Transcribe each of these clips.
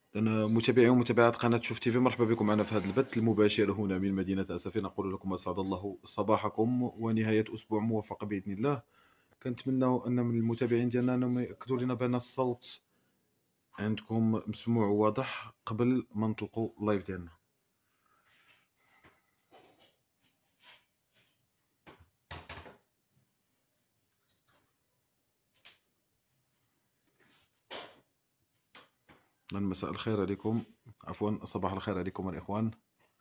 أنا متابعي ومتابعات قناة شوف تيفي، مرحبا بكم معنا في هذا البث المباشر هنا من مدينة أسفين. نقول لكم أسعد الله صباحكم ونهاية أسبوع موفقة بإذن الله. كنتمنى أن من المتابعين ديالنا أنهم يأكدوا لنا بأن الصوت عندكم مسموع وواضح قبل ما نطلقوا اللايف ديالنا. مساء الخير عليكم، عفوا صباح الخير عليكم الإخوان.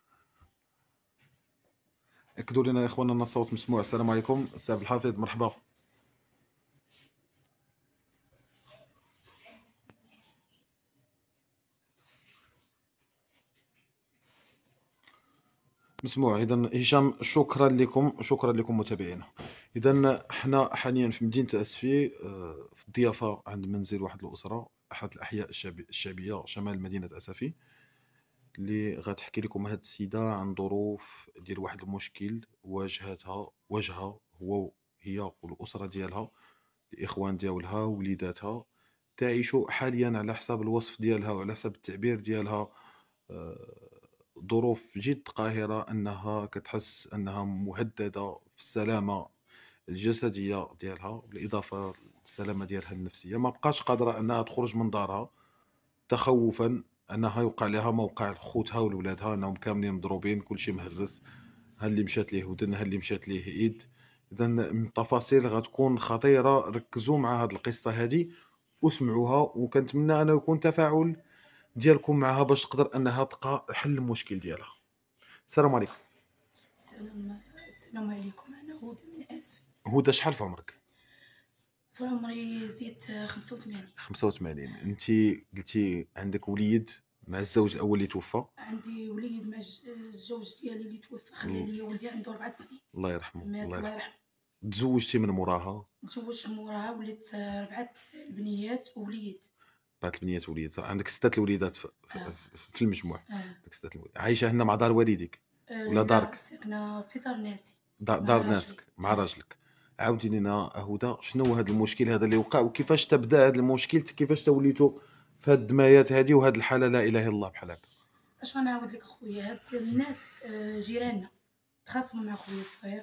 أكدوا لنا يا إخوان أن الصوت مسموع. السلام عليكم أستاذ الحافظ، مرحبا. مسموع. اذا هشام شكرا لكم، شكرا لكم متابعينا. اذا احنا حاليا في مدينه اسفي، في الضيافه عند منزل واحد الاسره احد الاحياء الشعبيه شمال مدينه اسفي، اللي غتحكي لكم هاد السيده عن ظروف ديال واحد المشكل واجهها هي والاسره ديالها، الاخوان ديالها وليداتها، تعيشوا حاليا على حساب الوصف ديالها وعلى حساب التعبير ديالها ظروف جد قاهرة، أنها كتحس أنها مهددة في السلامة الجسدية ديالها بالإضافة للسلامة ديالها النفسية. ما بقاش قادرة أنها تخرج من دارها تخوفا أنها يوقع لها موقع خوتها وولادها، أنهم كاملين مضروبين، كلشي مهرس، ها اللي مشات ليه ودن، ها اللي مشات ليه ايد. اذا التفاصيل غتكون خطيره، ركزوا مع هذه القصه هذه واسمعوها، وكنتمنى انه يكون تفاعل ديالكم معها باش تقدر انها تلقى حل المشكل ديالها. السلام عليكم. السلام عليكم. انا هدى من اسف. هدى، شحال في عمرك؟ في عمري زيد 85. 85. انت قلتي عندك وليد مع الزوج الاول اللي توفى؟ عندي وليد مع الزوج ديالي اللي توفى، خلى لي ولدي عنده 4 سنين. الله يرحمه. الله يرحمه. تزوجتي من موراها؟ تزوجت من موراها، وليت 4 البنيات ووليد. 4 البنيات ووليد، عندك 6 الوليدات في المجموع. عندك 6 الوليدات. عايشه هنا مع دار والديك ولا دارك؟ ساكنه في دار ناسي. دار ناسك مع راجلك. عاودي لنا هدى، شنو هو هذا المشكل هذا اللي وقع، وكيفاش تبدا هذا المشكل، كيفاش توليتوا في هاد الدمايات هذه وهاد الحاله لا اله الا الله بحال هكا؟ اش غنعاود لك اخويا؟ هاد الناس جيراننا تخاصموا مع خويا الصغير،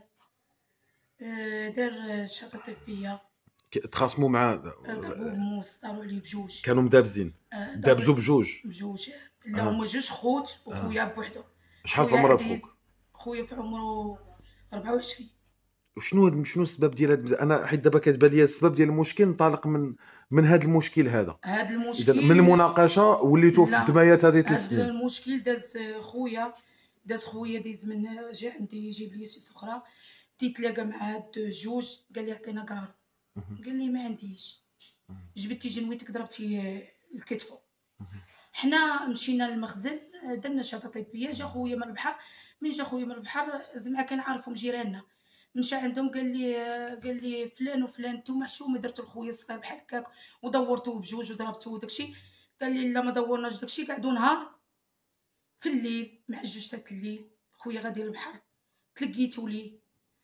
دار شهاده طبيه، تخاصموا مع ضربوه بموس، طاروا عليه بجوج، كانوا مدابزين، دابزوا بجوج. لا هما جوج خوت وخويا بوحدو. شحال في عمر خوك؟ خويا في عمره 24. وشنو السبب ديال هذا؟ انا حيت دابا كتبان لي السبب ديال المشكل انطلق من هذا المشكل هذا. المشكل اذا من المناقشه وليتوا في الدمايات هذه 3 سنين. هذا المشكل داز خويا داز من جا عندي يجيب لي شي سخره، تيتلاقى مع هاد الجوج، قال لي عطينا كارو، قال لي ما عنديش، جبتي جنويتك ضربتي الكتفو. حنا مشينا للمخزن، درنا شهاده طبيه، جا خويا من البحر. من جا خويا من البحر زعما كنعرفهم جيراننا، مشى عندهم قال لي فلان وفلان نتوما حشومه درتو لخويا الصغير بحال هكاك ودورتوه بجوج وضربتوه داكشي. قال لي لا ما دورناش داكشي، قعدوا نهار في الليل مع الجوج الليل خويا غادي للبحر، تلقيتو ليه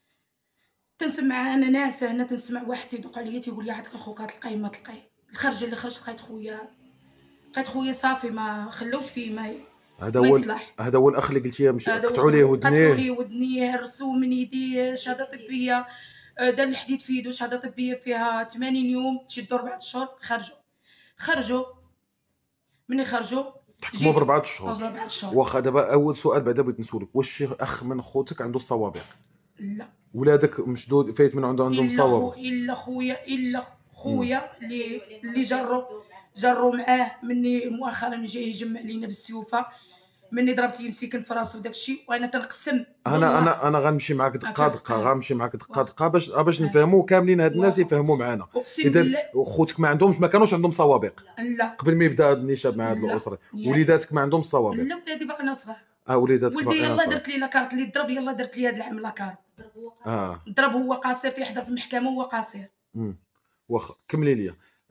تنسمع انا ناعسه هنا، تنسمع واحد تيدق عليا تيقول لي عطيك اخوك تلقاي ما تلقاي. الخرجه اللي خرجت لقيت خويا صافي ما خلوش فيه ما يصلح. هذا هو الاخ اللي قلتي قطعوا ليه ودنيه، قطعوا ليه ودنيه، هرسوا من يديه شهاده طبيه، دار الحديد في يدو شهاده طبيه فيها 80 يوم، تشدوا 4 اشهر. خرجوا من خرجوا تحكموا ب4 اشهر. واخا دابا اول سؤال بعدا بغيت نسولك، واش شي اخ من خوتك عنده الصوابق؟ لا. ولادك مشدود فايت من عندهم صوابق؟ الا خويا اللي جروا معاه مني مؤخرا جاي يجمع لينا بالسيوفه، مني ضربتيه مسكن في راسو داكشي. وانا تنقسم. انا غنمشي معاك دقه غنمشي معاك دقه باش نفهموا كاملين هاد الناس يفهموا معنا. اذا خوتك ما كانوش عندهم صوابق؟ لا. قبل ما يبدا هاد النشاب مع هاد الاسره. وليداتك ما عندهم صوابق؟ لا، ولادي باقيين صغار. وليداتك ولدي يلاه درت لي لاكارت اللي ضرب، يلاه درت لي هاد العام لاكارت. ضرب هو قاصر، تيحضر في المحكمه هو قاصر. واخا كملي لي.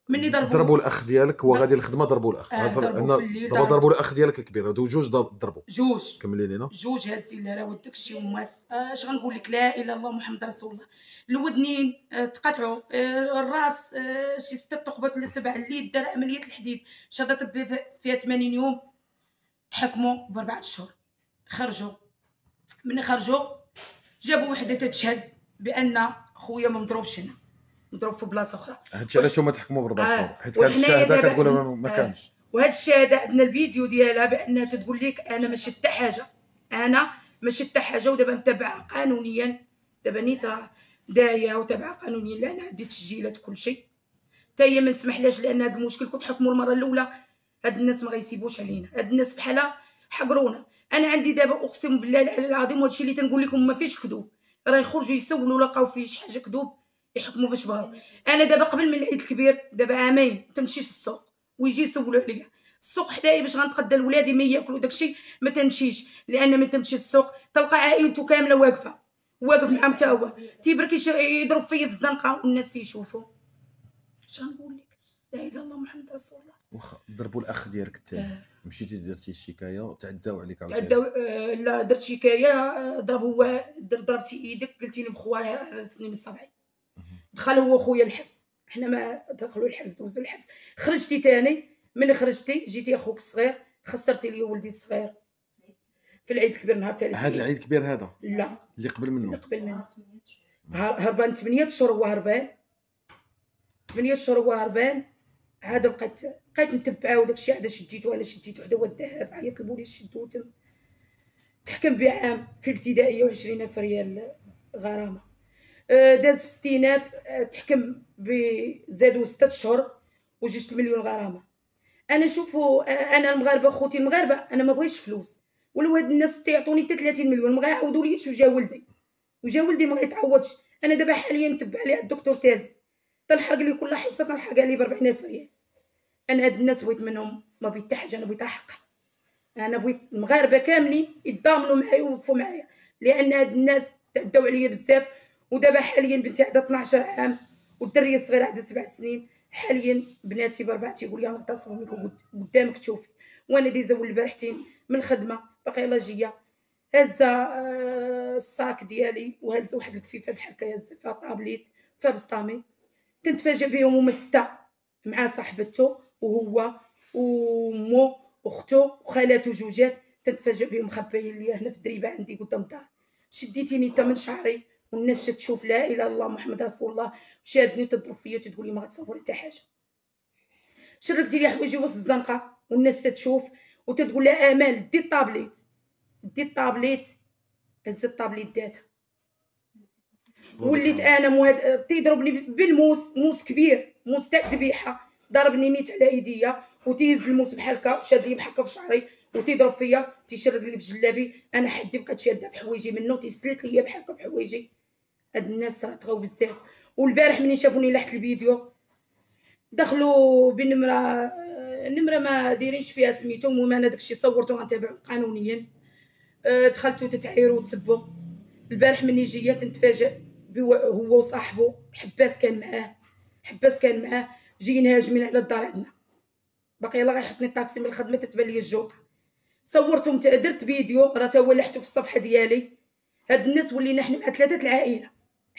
مني ضربوا الاخ ديالك هو غادي الخدمه، ضربوا الاخ دابا ضربوا الاخ ديالك الكبير، هادو جوج ضربوا جوج كملي لينا جوج هازين اللهره وداك الشيء وماس. اش غنقول لك، لا اله الا الله محمد رسول الله. الودنين تقطعوا، الراس شي 6 ثقبات ولا 7، اليد دار عمليه الحديد، شهاده طبيه فيها 80 يوم. تحكموا ب4 اشهر، خرجوا. من خرجوا جابوا وحده تتشهد بان خويا ما مضروبش هنا، مضروب في بلاصه اخرى. هادشي علاش هما تحكموا ب4 شهور، حيت كانت الشهاده كتقول ما كانش. وهاد الشهاده عندنا الفيديو ديالها بانها تقول لك انا ما شفت حتى حاجه، انا ما شفت حتى حاجه، ودابا متابعه قانونيا. دابا نيت راه دايه وتابعه قانونيا، لان عندي تسجيلات كل شيء. حتى هي ما نسمحلاش، لان هذا المشكل كنت حكموا المره الاولى، هاد الناس ما غيسيبوش علينا، هاد الناس بحالها حقرونا. انا عندي دابا اقسم بالله العلي العظيم، وهادشي اللي تنقول لكم ما فيش كذوب، راه يخرجوا يسولوا لقاو فيه شي حاجه كذوب يحكموا باش بغاو. انا دابا قبل من العيد الكبير، دابا عامين تمشيش السوق ويجي يسولوا عليا. السوق حدايا باش غنتغدى لولادي ما ياكلوا داكشي، ما تمشيش، لان ما تمشي السوق تلقى عائلته كامله واقف معاهم حتى هو تيبرك يضرب فيا في الزنقه والناس يشوفوا. اش غنقول لك، لا اله الا الله محمد رسول الله. واخا ضربوا الاخ ديالك الثاني، مشيتي درتي الشكايه، تعداو عليك عاوتاني؟ تعداو، لا درت شكايه، ضرب هو، ضربتي ايدك، قلتي لي بخويا راسني من صبعي. دخل هو خويا الحبس، حنا ما دخلوا الحبس، دوزوا الحبس. خرجتي تاني، من خرجتي جيتي اخوك الصغير، خسرتي لي ولدي الصغير في العيد الكبير، نهار ثالث. هذا العيد الكبير هذا؟ لا، اللي قبل منه. اللي قبل منه. هربان 8 اشهر هو هربان، 8 اشهر هو هربان. عاد بقيت نتبعه، وداكشي عاد شديتو، انا شديتو حدا هو الذهب، عيط البوليس شدوه، تحكم بعام في الابتدائيه و20,000 ريال غرامه. داز في استئناف، تحكم بزادو 6 اشهر و2 مليون غرامه. انا شوفوا، انا المغاربه خوتي المغاربه، انا ما بغيتش فلوس، ولو هاد الناس تيعطوني حتى 30 مليون ما غيعوضوا لي شو جا ولدي ما غيتعوضش. انا دابا حاليا نتبع ليه الدكتور تازي، تنحرق لي كل حصه، تنحرق لي ب 40,000 ريال. انا هاد الناس بغيت منهم ما بغيت حتى حاجه، انا بغيت حق. انا بغيت المغاربه كاملين يتضامنوا معايا ويوقفوا معايا، لان هاد الناس تعداو عليا بزاف. ودابا حاليا بنتي عندها 12 عام، والدريه الصغيره عندها 7 سنين. حاليا بناتي ب4 تيقول لي غنغتصبوا منك قدامك تشوفي، وانا دايزه اول البارحتين من الخدمه باقي يلاه جايه، هازه الصاك ديالي، وهازه واحد الكفيفه بحال هكا، هازه فيها طابليت فيها بسطامي. تنتفاجئ بهم هما 6 مع صاحبته وهو ومو واختو وخالاته جوجات، تنتفاجئ بهم مخبيين ليا هنا في الدريبه عندي قدام الدار. شديتيني انت من شعري، والناس تشوف لا اله الا الله محمد رسول الله، شادني وتضرب فيا وتقول لي ما غتصور حتى حاجه. شركتي لي حوايجي وسط الزنقه، والناس تتشوف وتتقول لها امال دي الطابليت، دي الطابليت. هز الطابليت داتها. وليت انا تيضربني بالموس، موس كبير، موس تاع الذبيحه، ضربني نيت على ايديا، وتيهز الموس بحال هكا وشاد لي بحال هكا في شعري، وتيضرب فيا، تيشرد لي في جلابي. انا حدي بقيت شاده في حوايجي منه، تيسلت ليا بحال هكا في حوايجي. هاد الناس راه طغاو بزاف. والبارح ملي شافوني لاحت الفيديو، دخلوا بنمره ما دايرينش فيها سميتو. المهم انا داكشي صورته غنتابعو قانونيا. دخلتو تتعايروا وتسبوا. البارح ملي جيت تنتفاجئ هو وصاحبه حباس كان معاه جايين هاجمين على الدار عندنا. باقي يلاه غيحطني الطاكسي من الخدمه، تتبان لي الجوطه. صورتهم، درت فيديو، راه تا هو لحتو في الصفحه ديالي. هاد الناس ولينا حنا مع 3 العائله،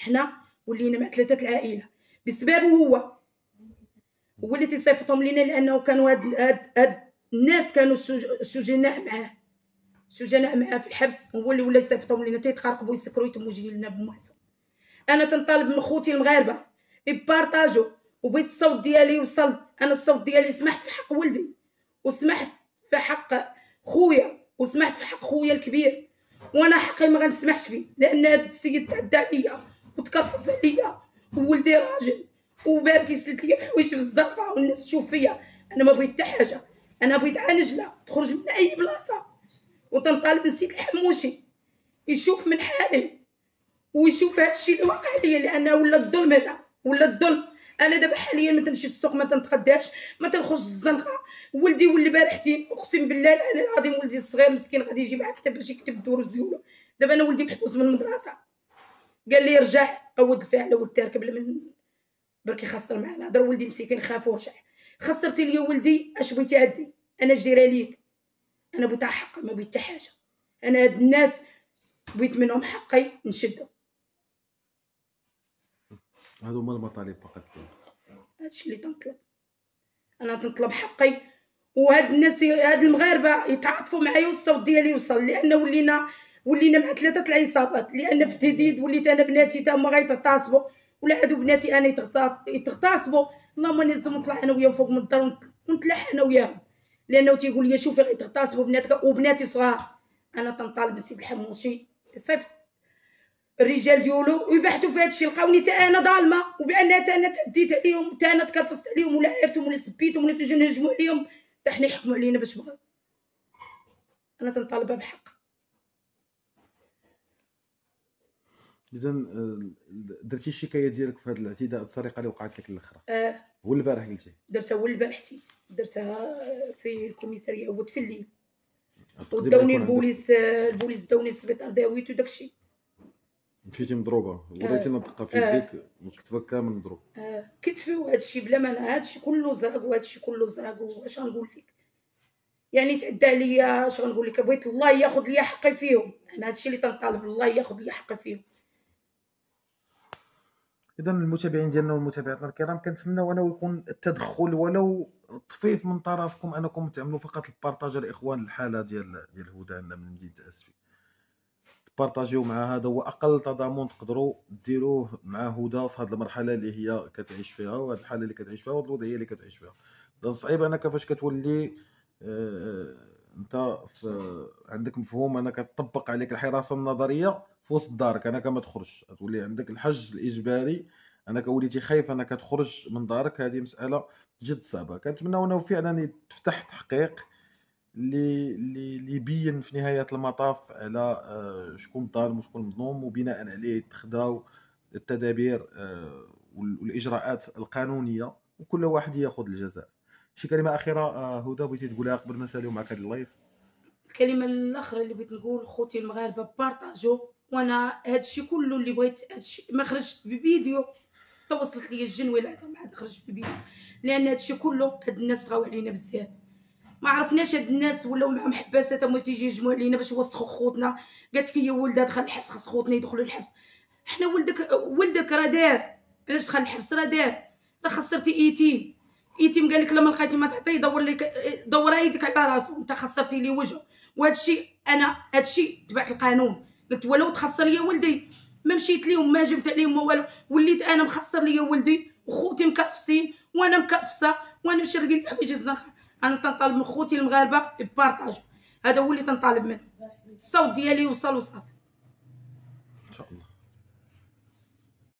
بسببه هو اللي تيصيفطهم لينا، لانه كانوا هاد الناس كانوا سجناء معاه في الحبس. هو اللي ولا يصيفطهم لينا، تيتخرقبوا يسكروا يتموا جايين لنا بمواسم. انا تنطالب من خوتي المغاربه يبارطاجوا، وبغيت الصوت ديالي يوصل. انا الصوت ديالي سمحت في حق ولدي، وسمحت في حق خويا، وسمحت في حق خويا الكبير، وانا حقي ما غنسمحش فيه، لان هذا السيد تعدى عليا وتكفص عليا، وولدي راجل وباب كيسلك ليا حوايجي في الزنقه، والناس تشوف فيا. انا ما بغيت حتى حاجه، انا بغيت عنجله تخرج من اي بلاصه. وتنطالب السيد الحموشي يشوف من حالي ويشوف هذا الشيء اللي واقع ليا، لانه ولا الظلم. هذا ولا الظلم. انا دابا حاليا ما تمشي السوق، ما تنتقداش، ما تنخرج الزنقه. ولدي ولي بارحتين، اقسم بالله العظيم ولدي الصغير مسكين غادي يجي مع كتاب باش يكتب الدروس ديالو. دابا انا ولدي محبوس من المدرسه، قال لي رجع عود الفعل، عود تركب برك يخسر معاه الهضره. ولدي مسكين خاف ورجع. خسرتي لي ولدي، اش بغيتي عندي؟ انا اش دايره ليك؟ انا بغيت حق، ما بغيت حتى حاجه. انا هاد الناس بغيت منهم حقي نشدو. هادو هما المطالب فقط. هادشي اللي تنطلب. انا تنطلب حقي، وهاد الناس هاد المغاربه يتعاطفوا معايا والصوت ديالي يوصل، لان ولينا مع 3 العصابات. لان في التهديد وليت انا بناتي تا هما غيتغتصبوا، ولا عادوا بناتي انا يتغتصبوا. اللهم نلزم نطلع انا وياهم فوق من الدار ونتلاح انا وياهم، لانه تيقول لي شوفي غيتغتصبوا بناتك وبناتي صغار. انا تنطالب السيد الحموشي يصيفط الرجال ديالو ويبحثوا في هذا الشيء. لقاوني تا انا ظالمه، وبان انا تعديت عليهم، تا انا تكرفست عليهم، ولا عيرتهم، ولا سبيتهم، ولا تجوا نهجموا عليهم، تا حنا يحكموا علينا باش بغاو. انا تنطالبها بحق. اذا درتي الشكايه ديالك في هذا الاعتداء السرقه اللي وقعت لك الاخرى؟ هو البارح قلتي؟ درتها هو البارحتي، درتها في الكوميساريه هو في الليل، وداوني البوليس داوني السبيطار داويت وداكشي. مشيتي مضروبه، وريتي الدقه في يديك وكتفك كامل مضروب. كتفي وهادشي بلا ما، هادشي كله زرق، وهادشي كله زرق. واش غنقول لك؟ يعني تعدى عليا. اش غنقول لك؟ بغيت الله ياخذ لي حقي فيهم. انا هادشي اللي تنطالب، الله ياخذ لي حقي فيهم. اذا المتابعين ديالنا والمتابعات الكرام، كنتمناو انه يكون التدخل ولو طفيف من طرفكم، انكم تعملوا فقط البارطاج الاخوان الحاله ديال هدى عندنا من مدينه اسفي. تبارطاجيو مع هذا هو اقل تضامن تقدروا ديروه مع هدى في هذه المرحله اللي هي كتعيش فيها، وهذه الحاله اللي كتعيش فيها، والوضعيه اللي كتعيش فيها. صعيب انك فاش كتولي انت عندك مفهوم انك تطبق عليك الحراسه النظريه في وسط دارك، انك ما تخرج، تولي عندك الحج الاجباري، انك وليتي خايف انك تخرج من دارك. هذه مساله جد صعبه. كنتمناو انه فعلا يتفتح تحقيق اللي يبين في نهايه المطاف على شكون ظالم وشكون مظلوم، وبناء عليه يتخذاو التدابير والاجراءات القانونيه، وكل واحد ياخذ الجزاء. شي كلمه اخيره هدى بغيتي تقولها قبل ما نساليو معك هذا اللايف؟ الكلمه الاخرى اللي بغيت نقول، خوتي المغاربه بارطاجو. وانا هادشي كله اللي بغيت، هادشي ما خرجت بفيديو، توصلت لي الجن والعظم عاد خرجت بفيديو، لان هادشي كله هاد الناس طغاو علينا بزاف. ما عرفناش هاد الناس ولاو معهم حباسات هما تيجي يجمعوا علينا باش يوسخوا خوتنا. قالت لك هي ولدها دخل الحبس، خاص خوتنا يدخلوا الحبس. حنا ولدك راه دار، علاش دخل الحبس؟ راه دار. راه خسرتي ايتيم قال لك لما لقيتي ما تعطيه دور يدك على راسو. انت خسرتي لي وجهه. وهادشي انا هادشي تبعت القانون. قلت ولو تخسر لي ولدي، ما مشيت ليهم، ما جبت عليهم ما والو، وليت انا مخسر لي ولدي وخوتي مكرفسين وانا مكرفسه وانا مشرقين الحوايج الزنقه. انا تنطالب من خوتي المغاربه يبارطاجوا. هذا هو اللي تنطالب منه. الصوت ديالي يوصل وصافي.